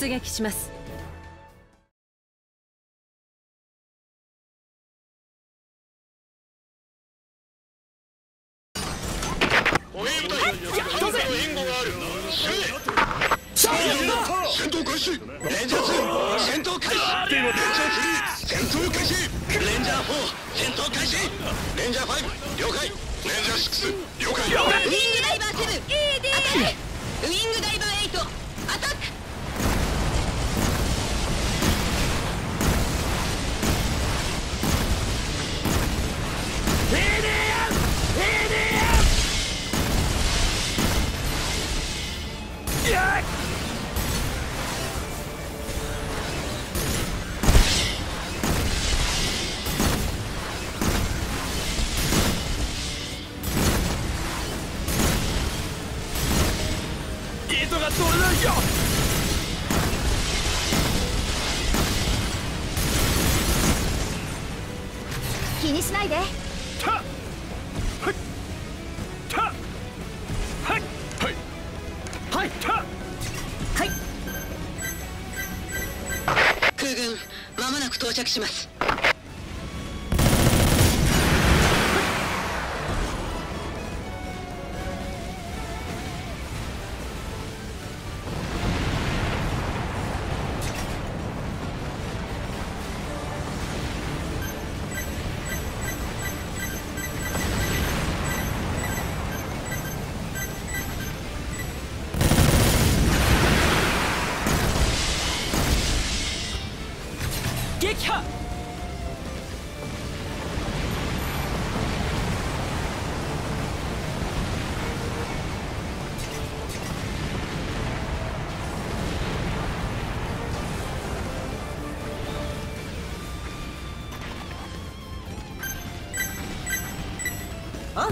出撃します。 歩兵部隊100の援護がある。戦闘開始。レンジャー2戦闘開始。レンジャー3戦闘開始。レンジャー4戦闘開始。レンジャー5了解。レンジャー6了解。ウィングダイバー7アタック。ウィングダイバー8アタック。 糸が取れないよ。 気にしないで。 たはいたはいはいはいたはい。 空軍まもなく到着します。 撃破。あ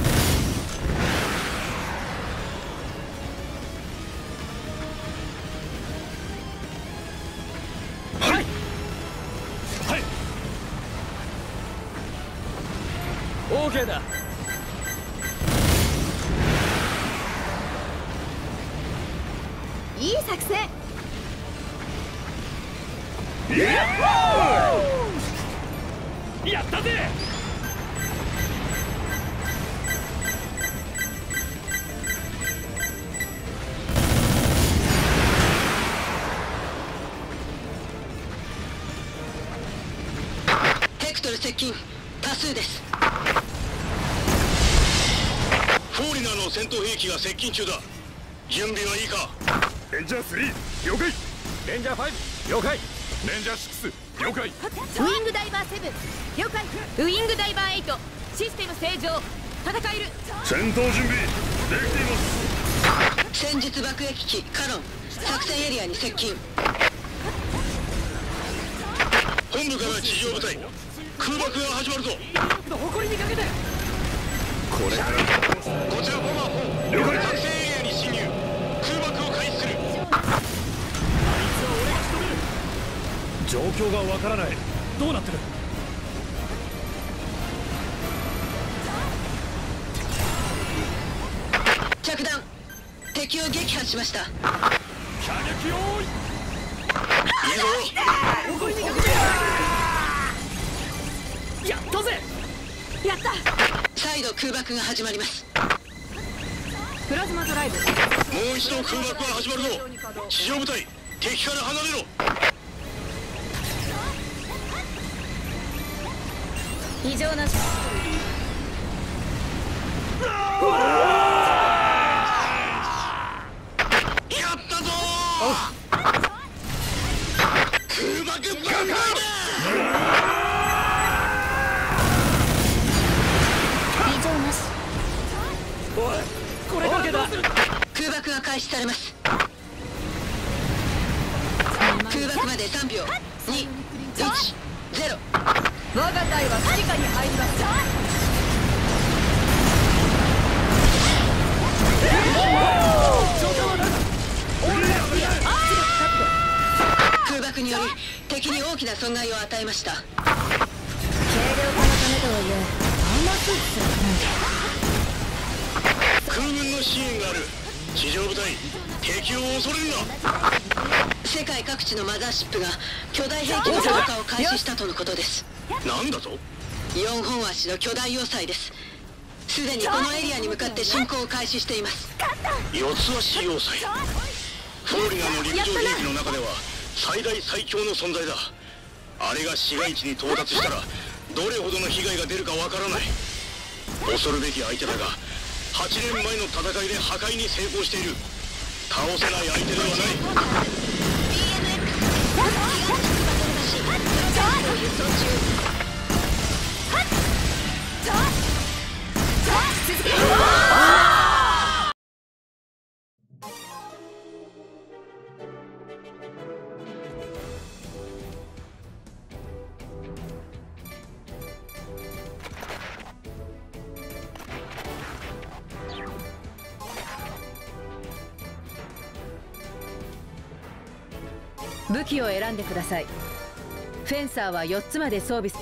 はいはい。オーケーだ。 いい作戦。 やったぜ。 ヘクトル接近多数です。フォーリナーの戦闘兵器が接近中だ。準備はいいか。 レンジャー3了解。レンジャー5了解。レンジャー6了解。 ウィングダイバー7了解。 ウィングダイバー8システム正常。戦える。 戦闘準備できています。 戦術爆撃機カノン作戦エリアに接近。本部から地上部隊空爆が始まるぞ。 誇りにかけて。これからこちらボマー4了解。作戦エリアに侵入。空爆を開始する。 状況がわからない。どうなってる。 着弾。敵を撃破しました。 射撃用意。 いいぞ。 誇りにかけて。やったぜ。 やった。 再度空爆が始まります。 プラズマドライブ。 もう一度空爆が始まるぞ。地上部隊敵から離れろ。 異常なし。 やったぞ空爆爆開だ。 異常なし。 おいこれだけだ。 空爆が開始されます。空爆まで3秒2 1 0。 我が隊は指揮下に入ります。 空爆により敵に大きな損害を与えました。 軽量化のためとはいえアーマースーツすらない。 空軍の支援がある。地上部隊敵を恐れるな。 世界各地のマザーシップが巨大兵器の投下を開始したとのことです。 なんだと。 4本足の巨大要塞です。すでにこのエリアに向かって進行を開始しています。 四つ足要塞。フォーリガーの陸上兵器の中では最大最強の存在だ。あれが市街地に到達したらどれほどの被害が出るかわからない。恐るべき相手だが8年前の戦いで破壊に成功している。倒せない相手ではない。 武器を選んでください。フェンサーは4つまで装備。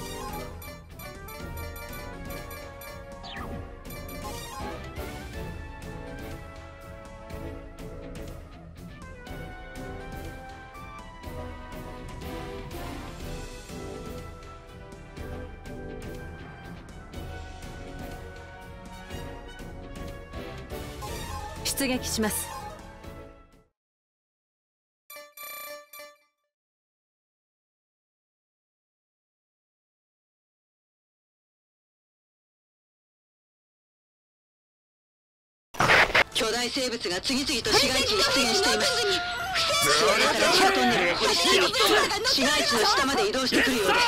出撃します。 巨大生物が次々と市街地に出現しています。それから地下トンネルを掘り進み、市街地の下まで移動してくるようです。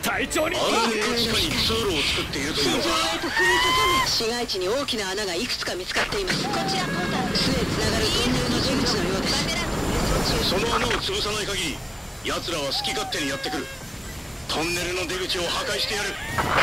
隊長にあの地下に通路を作っているというのか。 市街地に大きな穴がいくつか見つかっています。こちらポータル巣へつながるトンネルの出口のようです。 その穴を潰さない限り奴らは好き勝手にやってくる。トンネルの出口を破壊してやる。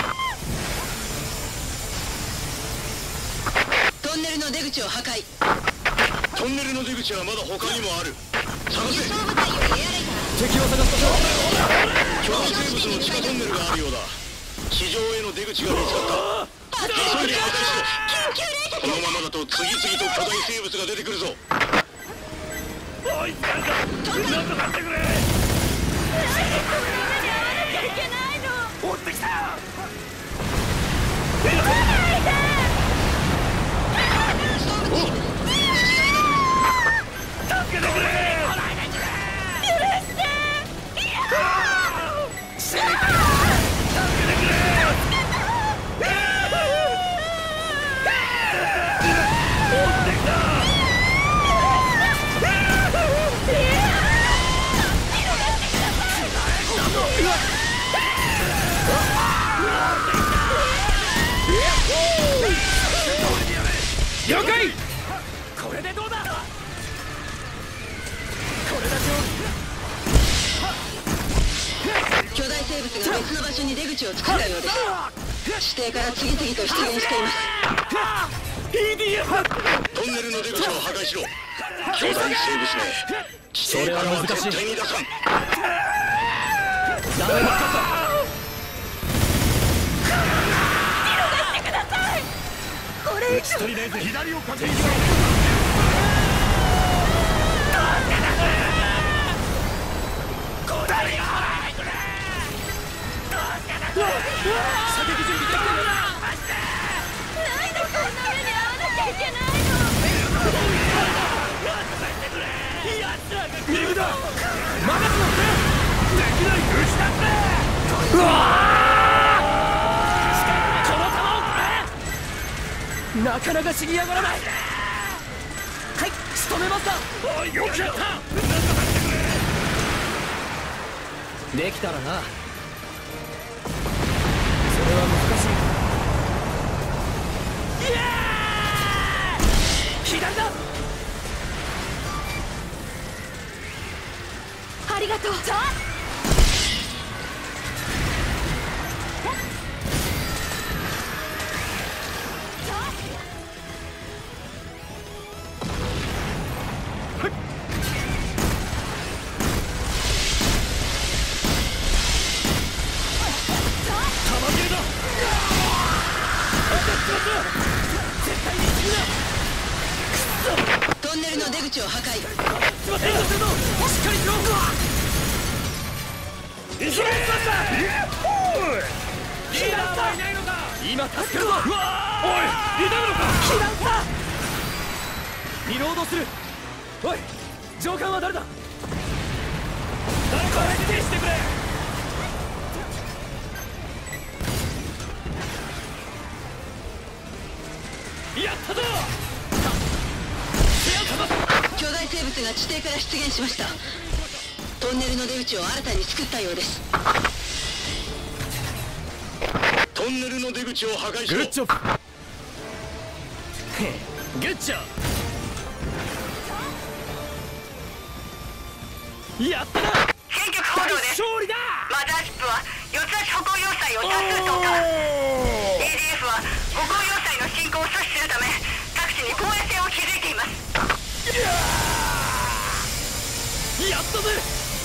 トンネルの出口を破壊。 トンネルの出口はまだ他にもある。探せ。 敵を探すと巨大生物の地下トンネルがあるようだ。地上への出口が見つかった。急いで破壊しろ。このままだと次々と巨大生物が出てくるぞ。 おいなんとかしてくれ。追ってきた。助けてくれ。了解。これでどうだ。これだけ巨大生物が別の場所に出口を作ったようです。指定から次々と出現しています。 トンネルの出口を破壊しろ。巨大生物め、指定からは絶対に出さん。 打ち取りレーズ左をかける。なかなか死にやがらない。はい、仕留めました。おい、よくやった。できたらな。それは難しい。いやー、左だ。 ありがとう。 トンネルの出口を破壊。 しっかりしろ。 急げ！リーダーはいないのか？今助けるぞ！おい、リダムのか？リロードする。おい、上官は誰だ？誰か返事してくれ。やったぞ！ 巨大生物が地底から出現しました。トンネルの出口を新たに作ったようです。 トンネルの出口を破壊しろ。 グッジョブ。グッジョブ。やったな。 戦局報道です。 勝利だ。 マザーシップは四つ足歩行要塞を多数投下。ADF は歩行要塞の進行を阻止するため各地に防衛線を築いています。 やったぜ。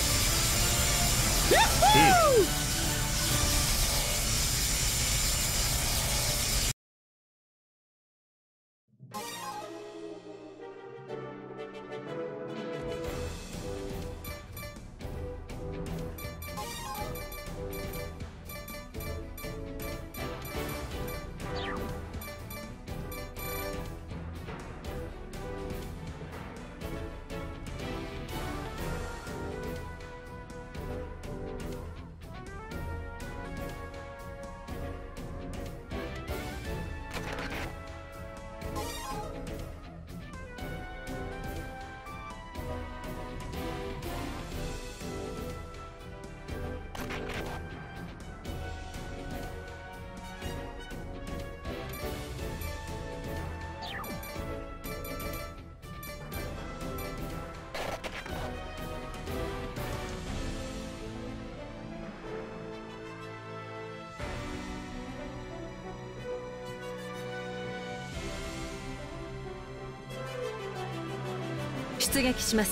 出撃します。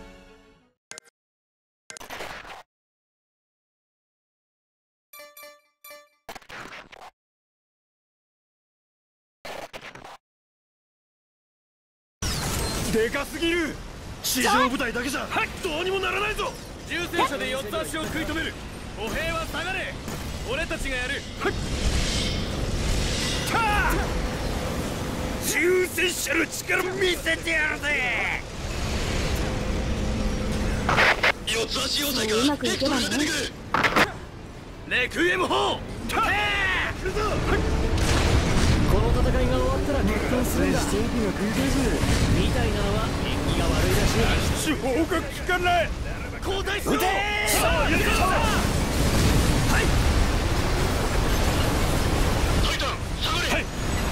でかすぎる。地上部隊だけじゃどうにもならないぞ。重戦車で四つ足を食い止める。歩兵は下がれ。俺たちがやる。重戦車の力見せてやるぜ。 四つ足要塞からビクトルが出てくる。 レクイエム砲。来るぞ。この戦いが終わったら決闘するんだ。戦費が食いてるみたいなのは縁起が悪いらしい。手法が効かない。交代しろ。さあやるぞ。はい。 タイタン下がれ。はい。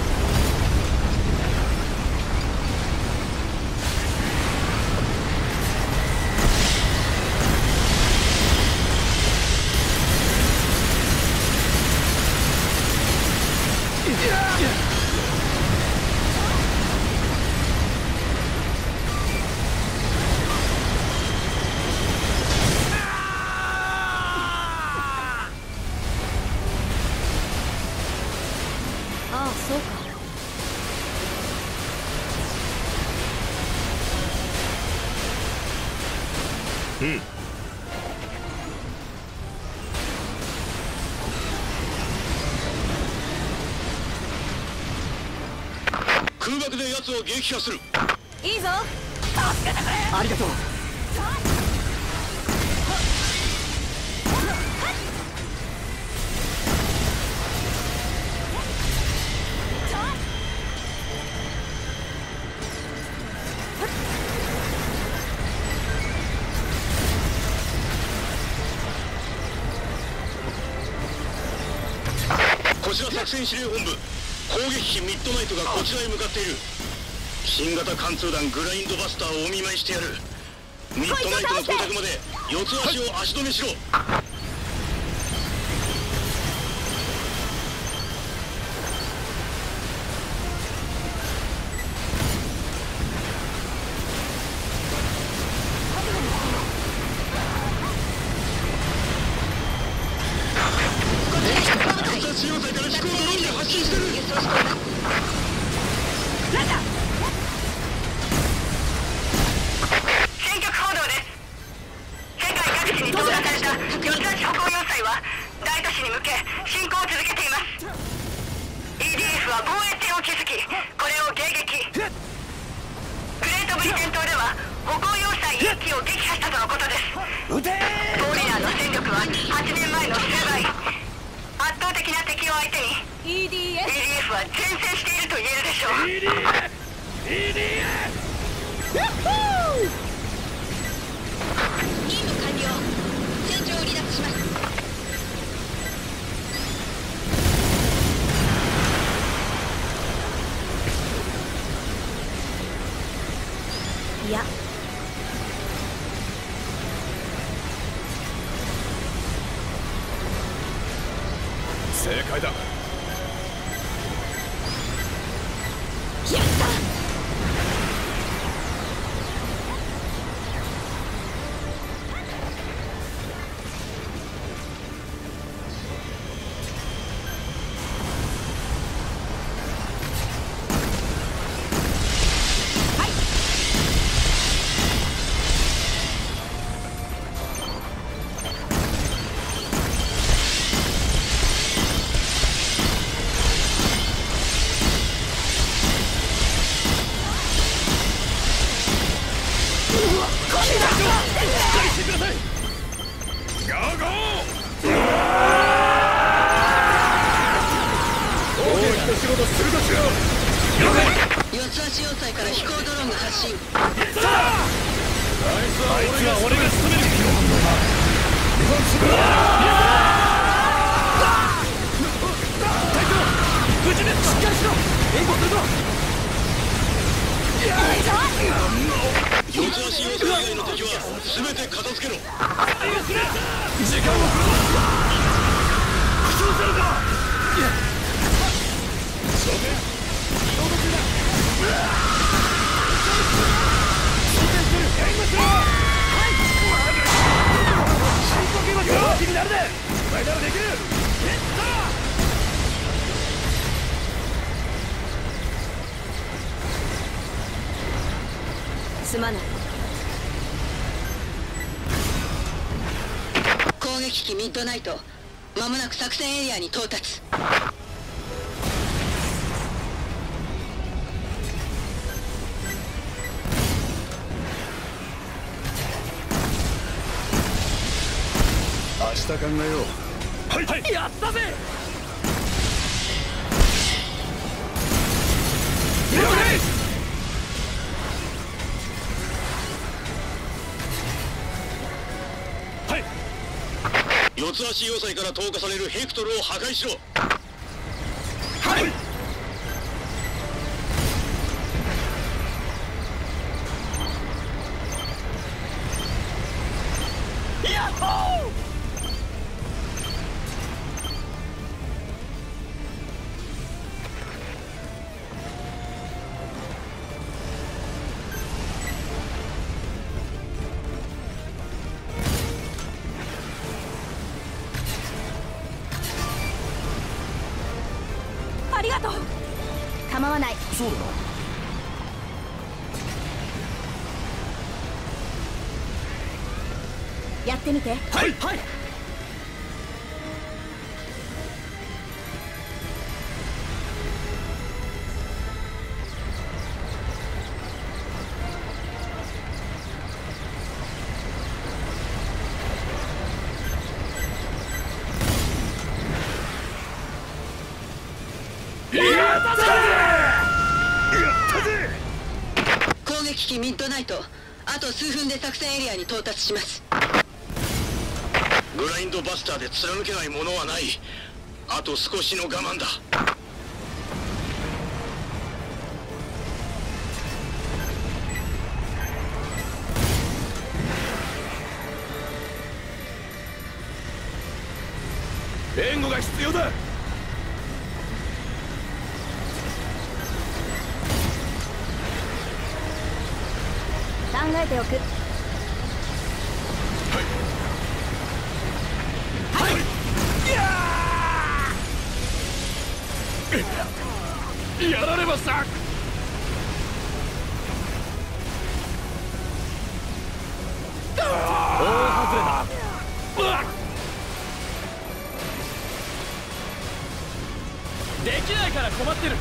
ああ、そうか。 うん。 空爆で奴を撃破する。 いいぞ。助けてくれ。 ありがとう。 こちら作戦司令本部。攻撃機ミッドナイトがこちらへ向かっている。新型貫通弾グラインドバスターをお見舞いしてやる。ミッドナイトの到着まで四つ足を足止めしろ。四つ足要塞から飛行ドローンが発進してる。 戦局報道です。 市に投下された四つ足歩行要塞は大都市に向け進行を続けています。 EDF は防衛線を築き、これを迎撃。グレートブリテン島では歩行要塞1機を撃破したとのことです。フォーリナーの戦力は8年前の数倍。圧倒的な敵を相手に EDF は善戦していると言えるでしょう。 任務完了。戦場を離脱します。 いや正解だ。 やった四つ足要塞から飛行ドローンが発進。 あいつは俺が仕留める。隊長、無事です。しっかりしろ。援護するぞ。 四つ足要塞以外の敵は全て片付けろ。 時間をくれ。負傷するか。 すまない。 攻撃機ミッドナイト、間もなく作戦エリアに到達。 明日考えよう。 はいはい、やったぜ。はい。 四つ足要塞から投下されるヘクトルを破壊しろ。 はい。ヤッホー。 ありがとう。構わない。 そうだな。 やってみて。 はいはい。 攻撃機ミッドナイト、あと数分で作戦エリアに到達します。 グラインドバスターで貫けないものはない。あと少しの我慢だ。 援護が必要だ。 考えておく。 やられました。大外れだ。 なら困ってる。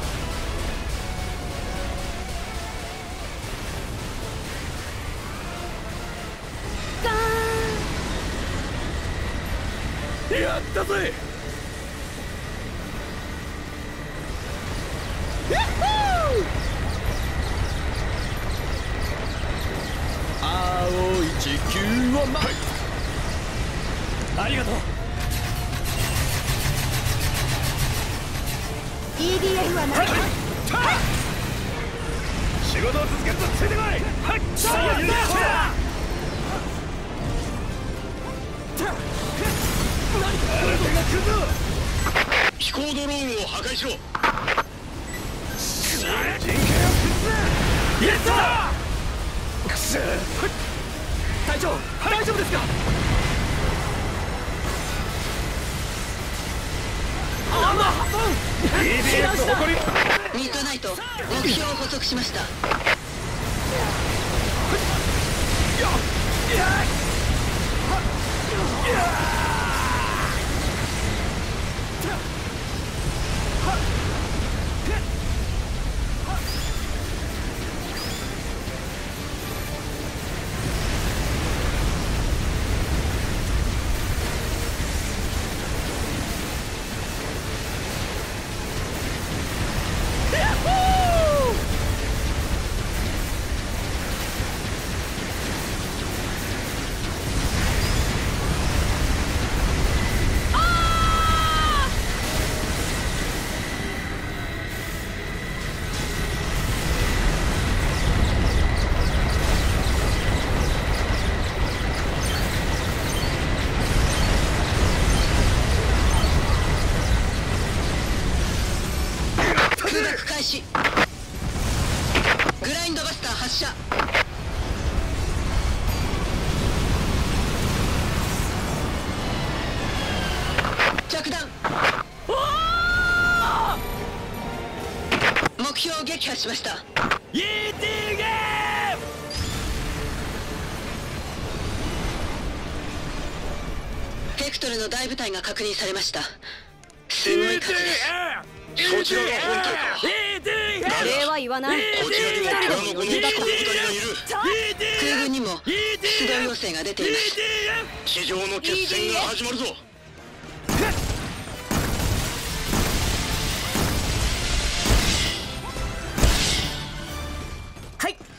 やったぜ。青い地球を舞い、ありがとう。 EDF はない。 仕事を続けるとついてこい。はい、さあやった。 飛行ドローンを破壊しろ。 人権を崩せ。やった。くそ。隊長、大丈夫ですか。あんまEDF誇り。 ミッドナイト、目標を捕捉しました。開始。グラインドバスター発射。着弾。目標を撃破しました。ベクトルの大部隊が確認されました。すごい数です。 そちらが本体か。 礼は言わない。 こちらにも虎の子の飛行部隊がいる。 空軍にも出動要請が出ています。 地上の決戦が始まるぞ。 はい。